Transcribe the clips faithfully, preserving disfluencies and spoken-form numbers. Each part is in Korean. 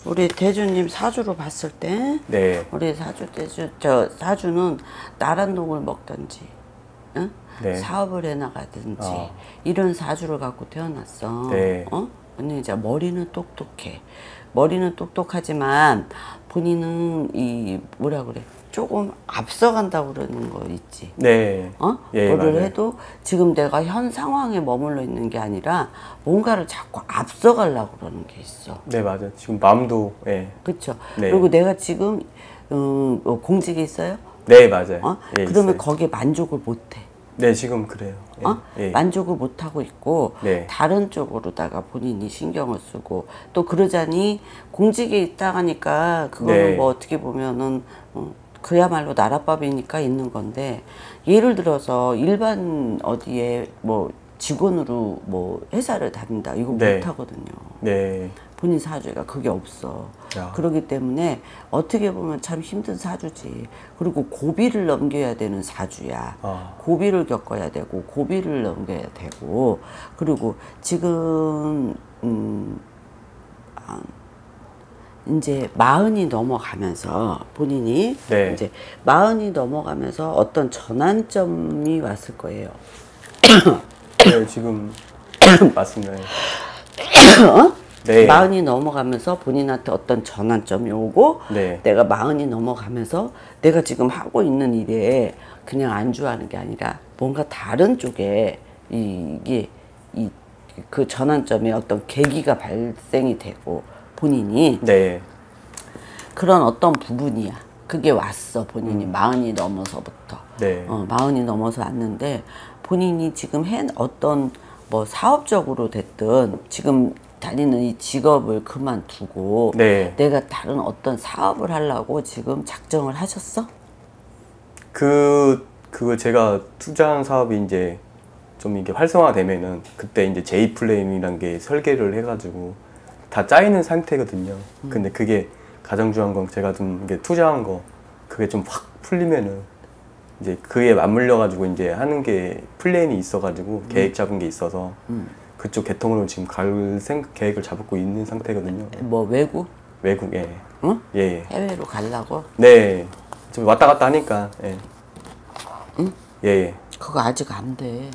우리 대주님 사주로 봤을 때, 네. 우리 사주 대주 저 사주는 나란독을 먹든지, 응? 네. 사업을 해나가든지 어. 이런 사주를 갖고 태어났어. 네. 어? 근데 이제 머리는 똑똑해. 머리는 똑똑하지만 본인은 이 뭐라 그래? 조금 앞서간다고 그러는 거 있지. 네. 어? 예, 뭐를 맞아요. 해도 지금 내가 현 상황에 머물러 있는 게 아니라 뭔가를 자꾸 앞서가려고 그러는 게 있어. 네, 맞아요. 지금 마음도, 예. 그렇죠. 네. 그리고 내가 지금 음, 뭐 공직에 있어요? 네, 맞아요. 어? 예, 그러면 있어요. 거기에 만족을 못해. 네, 지금 그래요. 예. 어? 예. 만족을 못하고 있고 네. 다른 쪽으로다가 본인이 신경을 쓰고 또 그러자니 공직에 있다 하니까 그거는 네. 뭐 어떻게 보면은 어, 그야말로 나랏밥이니까 있는 건데 예를 들어서 일반 어디에 뭐 직원으로 뭐 회사를 다닌다 이거 네. 못하거든요. 네. 본인 사주가 그게 없어. 야. 그렇기 때문에 어떻게 보면 참 힘든 사주지. 그리고 고비를 넘겨야 되는 사주야. 아. 고비를 겪어야 되고 고비를 넘겨야 되고 그리고 지금 음, 아, 이제 마흔이 넘어가면서 본인이 네. 이제 마흔이 넘어가면서 어떤 전환점이 왔을 거예요. 네, 지금 맞습니다. 어? 네. 마흔이 넘어가면서 본인한테 어떤 전환점이 오고 네. 내가 마흔이 넘어가면서 내가 지금 하고 있는 일에 그냥 안주하는 게 아니라 뭔가 다른 쪽에 이, 이게 이, 그 전환점에 어떤 계기가 발생이 되고 본인이 네. 그런 어떤 부분이야. 그게 왔어. 본인이 음. 마흔이 넘어서부터. 네. 어, 마흔이 넘어서 왔는데 본인이 지금 한 어떤 뭐 사업적으로 됐든 지금 다니는 이 직업을 그만두고 네. 내가 다른 어떤 사업을 하려고 지금 작정을 하셨어? 그, 그거 제가 투자한 사업이 이제 좀 이게 활성화되면은 그때 이제 제이 플레임이란 게 설계를 해가지고 다 짜이는 상태거든요. 음. 근데 그게 가장 중요한 건 제가 좀 이게 투자한 거 그게 좀 확 풀리면은 이제 그에 맞물려가지고 이제 하는 게 플랜이 있어가지고 음. 계획 잡은 게 있어서 음. 그쪽 계통으로 지금 갈 생각 계획을 잡고 있는 상태거든요. 뭐 외국? 외국에. 응? 예. 예. 해외로 가려고? 네. 좀 왔다 갔다 하니까. 예. 응? 예. 예. 그거 아직 안 돼.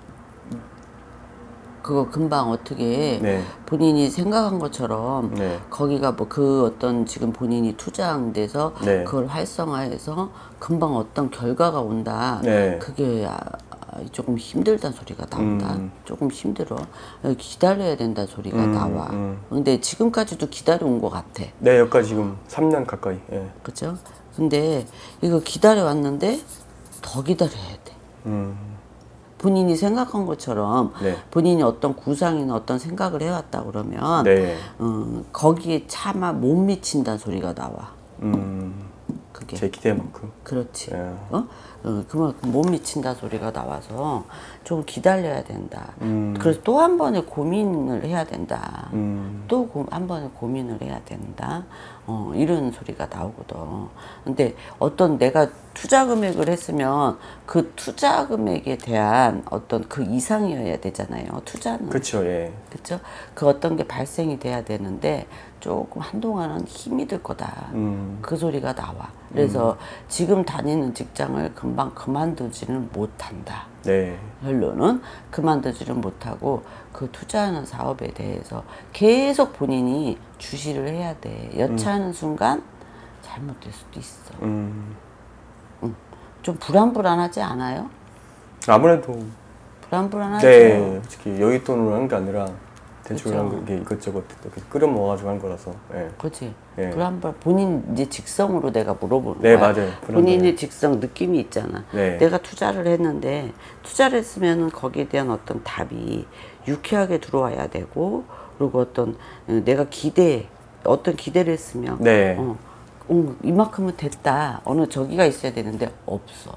그거 금방 어떻게 네. 본인이 생각한 것처럼 네. 거기가 뭐 그 어떤 지금 본인이 투자한 데서 네. 그걸 활성화해서 금방 어떤 결과가 온다. 네. 그게 아, 조금 힘들다는 소리가 나온다. 음. 조금 힘들어. 기다려야 된다는 소리가 음, 나와. 음. 근데 지금까지도 기다려온 것 같아. 네, 여기까지 지금 삼 년 가까이. 예. 그죠? 근데 이거 기다려왔는데 더 기다려야 돼. 음. 본인이 생각한 것처럼 네. 본인이 어떤 구상이나 어떤 생각을 해왔다 그러면 네. 어, 거기에 차마 못 미친다는 소리가 나와. 음. 그게. 제 기대만큼. 그렇지. 예. 어? 어, 그만큼 못 미친다 소리가 나와서 좀 기다려야 된다. 음. 그래서 또 한 번의 고민을 해야 된다. 음. 또 한 번의 고민을 해야 된다. 어, 이런 소리가 나오거든. 근데 어떤 내가 투자 금액을 했으면 그 투자 금액에 대한 어떤 그 이상이어야 되잖아요. 투자는. 그렇죠. 예. 그렇죠? 그 어떤 게 발생이 돼야 되는데 조금 한동안은 힘이 들 거다. 음. 그 소리가 나와. 그래서 음. 지금 다니는 직장을 금방 그만두지는 못한다. 네. 결론은 그만두지를 못하고 그 투자하는 사업에 대해서 계속 본인이 주시를 해야 돼. 여차하는 음. 순간 잘못될 수도 있어. 음. 응. 좀 불안불안하지 않아요? 아무래도 불안불안하죠. 네, 솔직히 여윳 돈으로 한 게 아니라 대출 그쵸. 한 게 이것저것 이렇게 끌어 모아가지고 한 거라서. 예. 그렇지. 예. 불안불안 본인 이제 직성으로 내가 물어보는 네, 거야. 맞아요. 본인의 직성 느낌이 있잖아. 네. 내가 투자를 했는데 투자를 했으면은 거기에 대한 어떤 답이 유쾌하게 들어와야 되고 그리고 어떤 내가 기대 어떤 기대를 했으면 네. 어, 어, 이만큼은 됐다. 어느 저기가 있어야 되는데 없어.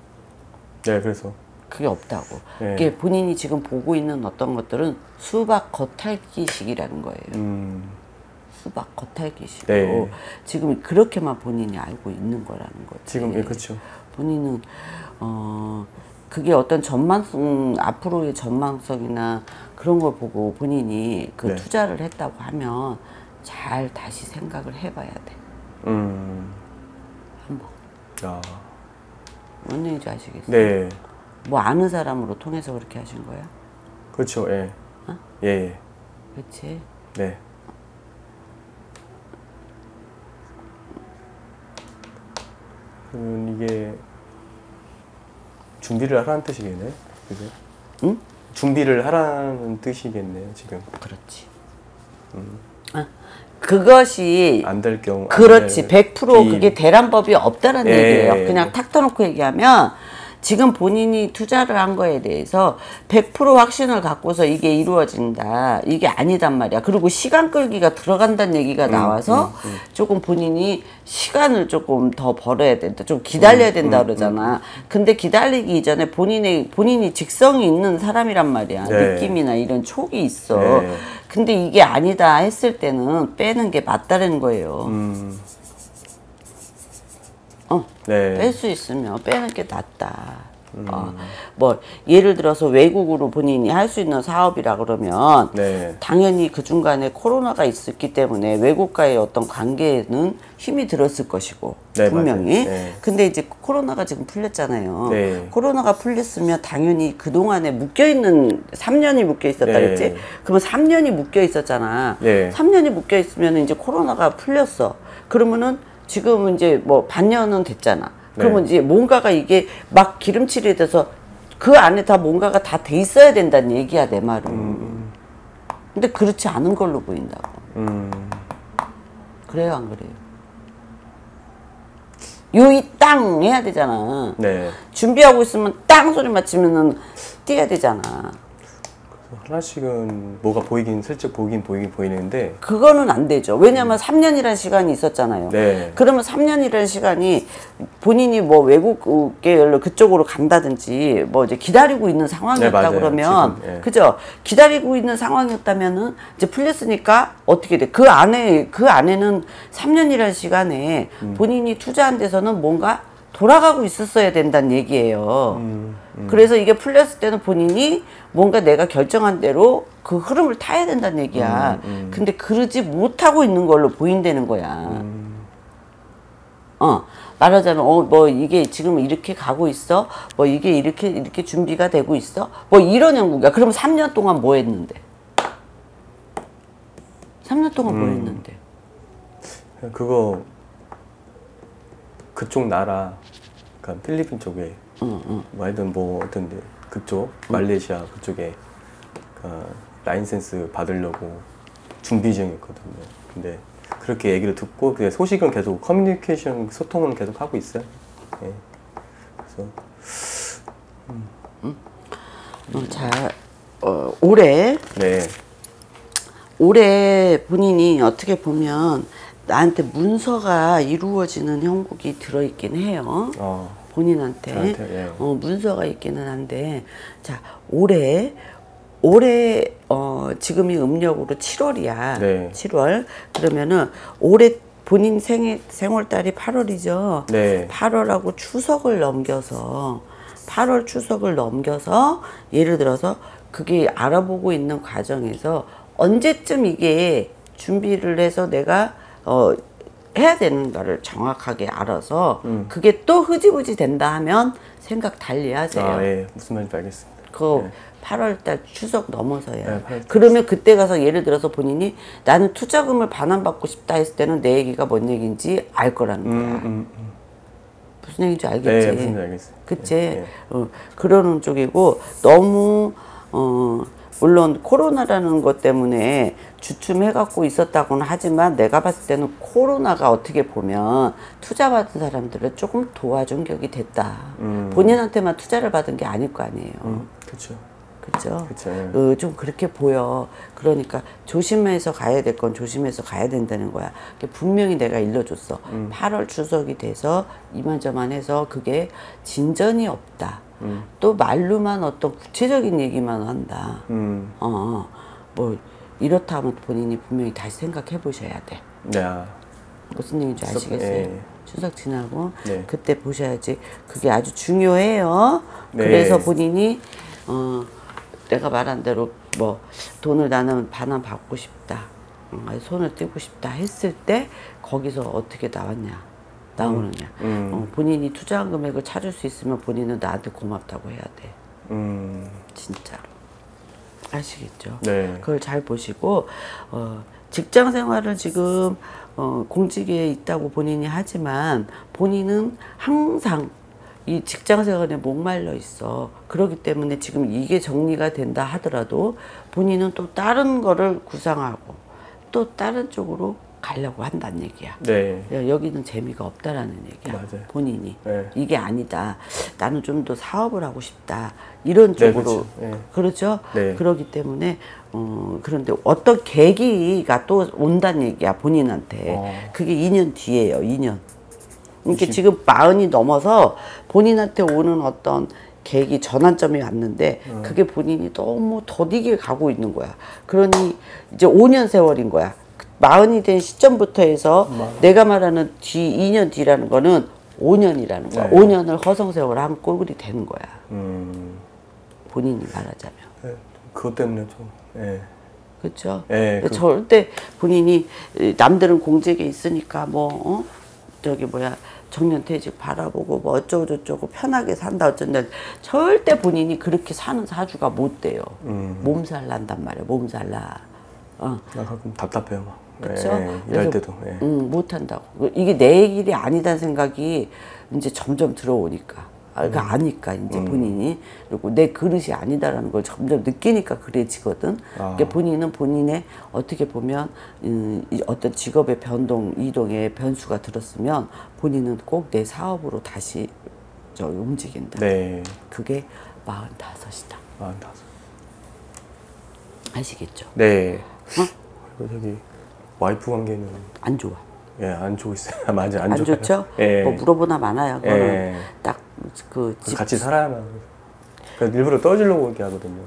네, 그래서 그게 없다고. 네. 그게 본인이 지금 보고 있는 어떤 것들은 수박 겉핥기식이라는 거예요. 음. 수박 겉핥기식으로 네. 지금 그렇게만 본인이 알고 있는 거라는 거지. 지금 예, 그렇죠. 본인은 어 그게 어떤 전망성 앞으로의 전망성이나 그런 걸 보고 본인이 그 네. 투자를 했다고 하면 잘 다시 생각을 해봐야 돼. 음. 한번. 아. 뭔 얘기인지 아시겠어요? 네. 뭐 아는 사람으로 통해서 그렇게 하신 거야? 그렇죠. 예. 어? 예. 예. 그렇지. 네. 그러면 이게 준비를 하라는 뜻이겠네. 그죠? 응? 준비를 하라는 뜻이겠네요, 지금. 그렇지. 음. 아, 그것이 안 될 경우. 그렇지. 백 퍼센트 기... 그게 대란 법이 없다는 예, 얘기예요. 예, 그냥 예. 탁 터놓고 얘기하면 지금 본인이 투자를 한 거에 대해서 백 퍼센트 확신을 갖고서 이게 이루어진다. 이게 아니단 말이야. 그리고 시간 끌기가 들어간다는 얘기가 나와서 음, 음, 음. 조금 본인이 시간을 조금 더 벌어야 된다. 좀 기다려야 된다 음, 그러잖아. 음, 근데 기다리기 이전에 본인의, 본인이 직성이 있는 사람이란 말이야. 네. 느낌이나 이런 촉이 있어. 네. 근데 이게 아니다 했을 때는 빼는 게 맞다는 거예요. 음. 어, 네. 뺄 수 있으면 빼는 게 낫다. 음. 어, 뭐 예를 들어서 외국으로 본인이 할 수 있는 사업이라 그러면 네. 당연히 그 중간에 코로나가 있었기 때문에 외국과의 어떤 관계에는 힘이 들었을 것이고 네, 분명히. 네. 근데 이제 코로나가 지금 풀렸잖아요. 네. 코로나가 풀렸으면 당연히 그 동안에 묶여 있는 삼 년이 묶여 있었다 네. 그랬지. 그러면 삼 년이 묶여 있었잖아. 네. 삼 년이 묶여 있으면 이제 코로나가 풀렸어. 그러면은 지금 이제 뭐 반년은 됐잖아. 그러면 네. 이제 뭔가가 이게 막 기름칠이 돼서 그 안에 다 뭔가가 다 돼 있어야 된다는 얘기야, 내 말은. 음. 근데 그렇지 않은 걸로 보인다고. 음. 그래요, 안 그래요? 요이 땅 해야 되잖아. 네. 준비하고 있으면 땅 소리 맞추면은 뛰어야 되잖아. 하나씩은 뭐가 보이긴 슬쩍 보이긴 보이긴 보이는데 그거는 안 되죠. 왜냐면 삼 년이라는 시간이 있었잖아요. 네. 그러면 삼 년이라는 시간이 본인이 뭐 외국계 그쪽으로 간다든지 뭐 이제 기다리고 있는 상황이었다 네, 그러면 지금, 예. 그죠? 기다리고 있는 상황이었다면은 이제 풀렸으니까 어떻게 돼? 그 안에 그 안에는 삼 년이라는 시간에 음. 본인이 투자한 데서는 뭔가 돌아가고 있었어야 된다는 얘기예요. 음, 음. 그래서 이게 풀렸을 때는 본인이 뭔가 내가 결정한 대로 그 흐름을 타야 된다는 얘기야. 음, 음. 근데 그러지 못하고 있는 걸로 보인다는 거야. 음. 어, 말하자면, 어, 뭐, 이게 지금 이렇게 가고 있어? 뭐, 이게 이렇게, 이렇게 준비가 되고 있어? 뭐, 이런 형국이야. 그럼 삼 년 동안 뭐 했는데? 삼 년 동안 뭐 음. 했는데? 그거 그쪽 나라, 그러니까 필리핀 쪽에 응, 응. 뭐 하여튼 뭐 어떤 데 그쪽 말레이시아 그쪽에 그 라이센스 받으려고 준비 중이었거든요. 근데 그렇게 얘기를 듣고 그 소식은 계속 커뮤니케이션 소통은 계속 하고 있어요. 예. 그래서 음. 어, 자, 어, 올해 네. 올해 본인이 어떻게 보면 나한테 문서가 이루어지는 형국이 들어있긴 해요. 어. 본인한테. 저한테, 예. 어, 문서가 있기는 한데, 자, 올해, 올해, 어, 지금이 음력으로 칠월이야. 네. 칠월. 그러면은, 올해 본인 생일, 생월달이 팔월이죠. 네. 팔월하고 추석을 넘겨서, 팔월 추석을 넘겨서, 예를 들어서, 그게 알아보고 있는 과정에서, 언제쯤 이게 준비를 해서 내가, 어, 해야 되는가를 정확하게 알아서 음. 그게 또 흐지부지 된다 하면 생각 달리 하세요. 아, 예. 무슨 말인지 알겠습니다. 그 예. 팔월달 추석 넘어서야. 네, 팔월달. 그러면 그때 가서 예를 들어서 본인이 나는 투자금을 반환받고 싶다 했을 때는 내 얘기가 뭔 얘기인지 알 거라는 거야. 음, 음, 음. 무슨 얘기인지 알겠지? 네, 무슨 말인지 알겠어요. 그치? 예, 예. 어, 그러는 쪽이고 너무 어 물론 코로나라는 것 때문에 주춤해갖고 있었다고는 하지만 내가 봤을 때는 코로나가 어떻게 보면 투자 받은 사람들을 조금 도와준 격이 됐다. 음. 본인한테만 투자를 받은 게 아닐 거 아니에요. 음, 그렇죠. 그렇죠? 그쵸. 어, 좀 그렇게 보여. 그러니까 조심해서 가야 될 건 조심해서 가야 된다는 거야. 분명히 내가 일러줬어. 음. 팔월 추석이 돼서 이만저만 해서 그게 진전이 없다. 음. 또 말로만 어떤 구체적인 얘기만 한다. 음. 어, 뭐 이렇다 하면 본인이 분명히 다시 생각해 보셔야 돼. 네. 무슨 얘기인지 추석, 아시겠어요? 예. 추석 지나고 네. 그때 보셔야지. 그게 아주 중요해요. 네. 그래서 본인이 어, 내가 말한 대로 뭐 돈을 나는 반환 받고 싶다. 어, 손을 떼고 싶다 했을 때 거기서 어떻게 나왔냐 나오느냐. 음. 음. 어, 본인이 투자한 금액을 찾을 수 있으면 본인은 나한테 고맙다고 해야 돼. 음. 진짜로. 아시겠죠? 네. 그걸 잘 보시고 어, 직장 생활을 지금 어, 공직에 있다고 본인이 하지만 본인은 항상 이 직장 생활에 목말라 있어. 그렇기 때문에 지금 이게 정리가 된다 하더라도 본인은 또 다른 거를 구상하고 또 다른 쪽으로 가려고 한다는 얘기야. 네. 여기는 재미가 없다라는 얘기야. 맞아요. 본인이. 네. 이게 아니다. 나는 좀 더 사업을 하고 싶다. 이런 네, 쪽으로. 그렇죠. 네. 그렇죠? 네. 그렇기 때문에, 어, 그런데 어떤 계기가 또 온다는 얘기야. 본인한테. 어. 그게 이 년 뒤에요. 이 년. 이게 지금 마흔이 넘어서 본인한테 오는 어떤 계기, 전환점이 왔는데 음. 그게 본인이 너무 더디게 가고 있는 거야. 그러니 이제 오 년 세월인 거야. 마흔이 된 시점부터 해서 맞아. 내가 말하는 뒤 이 년 뒤라는 거는 오 년이라는 거야. 네. 오 년을 허송세월 한 꼴이 되는 거야. 음. 본인이 말하자면. 네. 그것 때문에 좀. 네. 그렇죠? 네, 그- 절대 본인이 남들은 공직에 있으니까 뭐 어? 저기 뭐야 정년퇴직 바라보고 뭐 어쩌고 저쩌고 편하게 산다 어쩐다 절대 본인이 그렇게 사는 사주가 못 돼요. 음. 몸살 난단 말이야. 몸살 나. 어. 나 가끔 답답해요 막. 그쵸? 네, 일할 그래서, 때도. 네. 음, 못한다고. 이게 내 일이 아니다는 생각이 이제 점점 들어오니까. 아, 그러니까 음. 아니까, 이제 본인이. 그리고 내 그릇이 아니다라는 걸 점점 느끼니까 그래지거든. 아. 그러니까 본인은 본인의 어떻게 보면, 음, 이 어떤 직업의 변동, 이동의 변수가 들었으면 본인은 꼭 내 사업으로 다시 저 움직인다. 네. 그게 마흔다섯이다. 아, 다섯. 아시겠죠? 네. 어? 그리고 저기 와이프 관계는 안 좋아. 예, 안 좋고 있어요. 맞아, 안, 안 좋아요. 좋죠? 예. 뭐 물어보나 마나요. 그거는 예. 딱 그 집 같이 살아야만. 그러니까 일부러 떠주려고 이렇게 하거든요.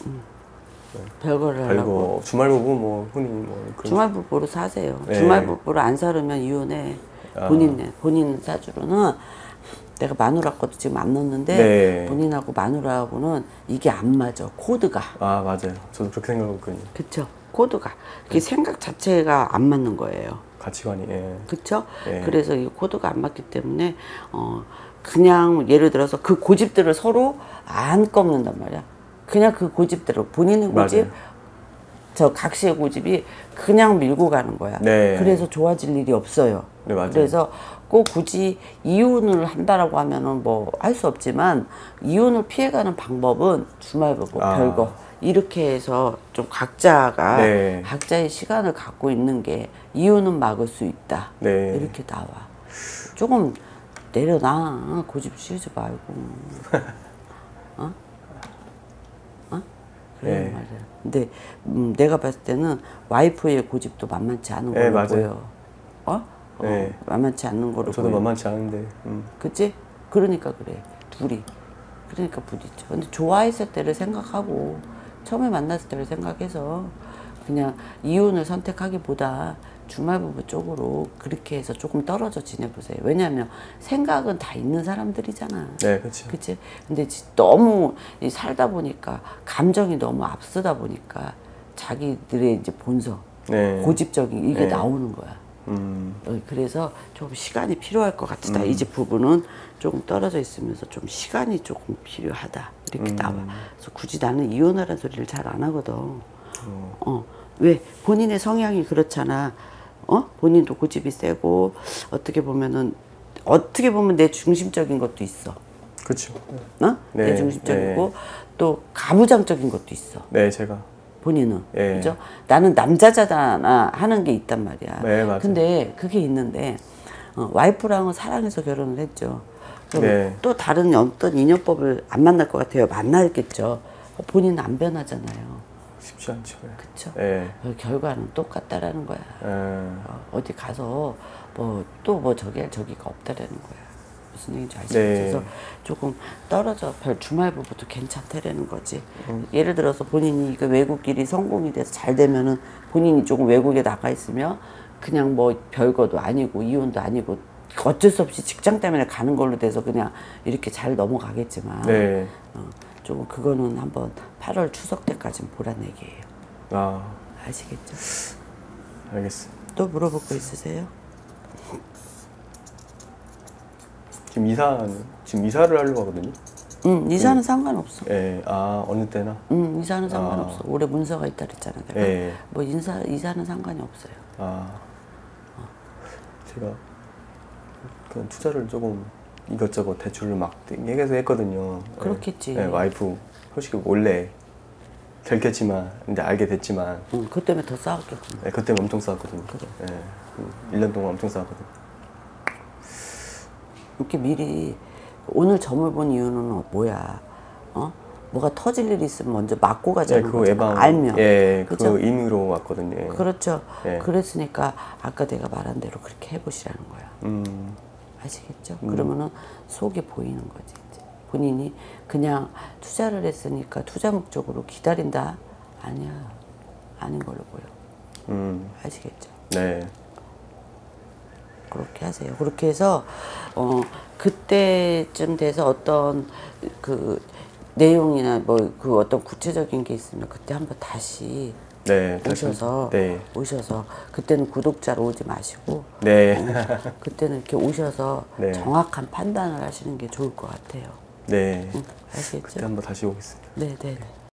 별거를 하려고. 그리고 주말 부부 뭐 흔히 뭐 그런 주말 부부로 사세요. 예. 주말 부부로 안 살으면 이혼해. 아. 본인 본인 사주로는 내가 마누라 것도 지금 안 넣었는데 네. 본인하고 마누라하고는 이게 안 맞아. 코드가. 아 맞아요. 저도 그렇게 생각했거든요. 그쵸? 코드가. 그 생각 자체가 안 맞는 거예요. 가치관이. 예. 그쵸? 예. 그래서 이 코드가 안 맞기 때문에 어 그냥 예를 들어서 그 고집들을 서로 안 꺾는단 말이야. 그냥 그 고집대로 본인의 고집, 맞아요. 저 각시의 고집이 그냥 밀고 가는 거야. 네. 그래서 좋아질 일이 없어요. 네, 맞아요. 그래서 꼭 굳이 이혼을 한다라고 하면은 뭐 할 수 없지만 이혼을 피해가는 방법은 주말부부 아. 별거 이렇게 해서 좀 각자가 네. 각자의 시간을 갖고 있는 게 이혼은 막을 수 있다. 네. 이렇게 나와. 조금 내려놔. 고집 씌우지 말고. 어? 어? 그래 네. 말이야. 근데 음, 내가 봤을 때는 와이프의 고집도 만만치 않은 네, 걸로 맞아요. 보여. 어? 어, 네. 만만치 않는 거로 저도 보여. 만만치 않은데. 음. 그치? 그러니까 그래. 둘이. 그러니까 부딪혀. 근데 좋아했을 때를 생각하고 처음에 만났을 때를 생각해서 그냥 이혼을 선택하기보다 주말부부 쪽으로 그렇게 해서 조금 떨어져 지내보세요. 왜냐하면 생각은 다 있는 사람들이잖아. 네, 그렇죠. 그치? 근데 지- 너무 이 살다 보니까 감정이 너무 앞서다 보니까 자기들의 이제 본성, 네. 고집적인 이게 네. 나오는 거야. 음. 어, 그래서 좀 시간이 필요할 것 같다. 이 집 부부는 조금 떨어져 있으면서 좀 시간이 조금 필요하다. 이렇게 음. 나와. 그래서 굳이 나는 이혼하라는 소리를 잘 안 하거든. 어. 왜? 본인의 성향이 그렇잖아. 어? 본인도 고집이 세고, 어떻게 보면은, 어떻게 보면 내 중심적인 것도 있어. 그렇죠. 어? 네, 내 중심적이고, 네. 또 가부장적인 것도 있어. 네, 제가. 본인은. 예. 그죠? 나는 남자잖아 하는 게 있단 말이야. 네, 맞아요. 근데 그게 있는데, 어, 와이프랑은 사랑해서 결혼을 했죠. 그럼 네. 또 다른 어떤 인연법을 안 만날 것 같아요. 만나겠죠. 본인은 안 변하잖아요. 쉽지 않죠. 그쵸? 예. 그 결과는 똑같다라는 거야. 예. 어, 어디 가서 뭐 또 뭐 저기 할 저기가 없다라는 거야. 무슨 얘기인지 아시죠? 네. 그래서 조금 떨어져 별 주말 부부도 괜찮다라는 거지. 음. 예를 들어서 본인이 그 외국 일이 성공이 돼서 잘 되면은 본인이 조금 외국에 나가 있으면 그냥 뭐 별거도 아니고 이혼도 아니고 어쩔 수 없이 직장 때문에 가는 걸로 돼서 그냥 이렇게 잘 넘어가겠지만 네. 어, 조금 그거는 한번 팔월 추석 때까지는 보란 얘기예요. 아. 아시겠죠? 알겠습니다. 또 물어볼 거 있으세요? 지금 이사는 지금 이사를 하려고 하거든요. 응, 이사는 상관없어. 예, 아 어느 때나. 응, 이사는 상관없어. 올해 문서가 있다 그랬잖아. 내가. 예. 뭐 인사 이사는 상관이 없어요. 아 제가 그 투자를 조금 이것저것 대출을 막 얘기해서 했거든요. 그렇겠지. 예, 예, 와이프 솔직히 원래 들켰지만 이제 알게 됐지만 응, 그 때문에 더 싸웠겠구나. 예, 그때 엄청 싸웠거든요. 그래. 예, 일 년 동안 엄청 싸웠거든요. 이렇게 미리 오늘 점을 본 이유는 뭐야? 어? 뭐가 터질 일이 있으면 먼저 막고 예, 가자는 그거 거잖아. 예방, 알면. 예, 그죠? 그 의미로 왔거든요. 예. 그렇죠. 예. 그랬으니까 아까 내가 말한 대로 그렇게 해보시라는 거야. 음, 아시겠죠? 그러면은 속이 보이는 거지. 이제. 본인이 그냥 투자를 했으니까 투자 목적으로 기다린다? 아니야. 아닌 걸로 보여. 음, 아시겠죠? 네, 그렇게 하세요. 그렇게 해서 어 그때쯤 돼서 어떤 그 내용이나 뭐 그 어떤 구체적인 게 있으면 그때 한번 다시 네, 다시 오셔서 네, 오셔서 그때는 구독자로 오지 마시고 네, 어, 그때는 이렇게 오셔서 네. 정확한 판단을 하시는 게 좋을 것 같아요. 네. 응, 아시겠죠? 그때 한번 다시 오겠습니다. 네, 네. 네.